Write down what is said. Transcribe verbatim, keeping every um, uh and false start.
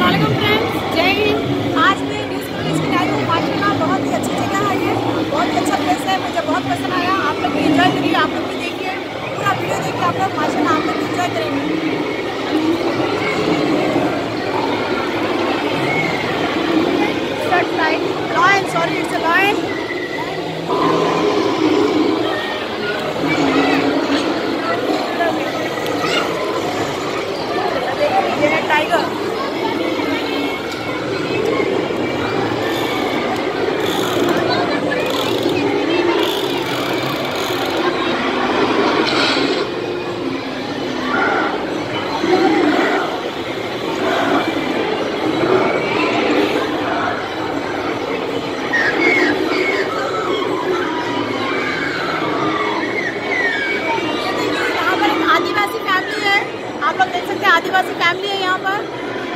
अस्सलामुअलैकुम फ्रेंड्स, जय हिंद। आज मैं न्यूज़ कवरेज के आई हूँ। माशाल्लाह बहुत ही अच्छी जगह है, ये बहुत ही अच्छा प्लेस है, मुझे बहुत पसंद आया। आप लोग भी एंजॉय करिए, आप लोग भी देखिए, पूरा वीडियो देखिए आप लोग। माशाल्लाह आप लोग एंजॉय करेंगे। Lion, sorry it's a lion. ये है टाइगर। आदिवासी फैमिली है, आप लोग देख सकते हैं, आदिवासी फैमिली है यहाँ पर।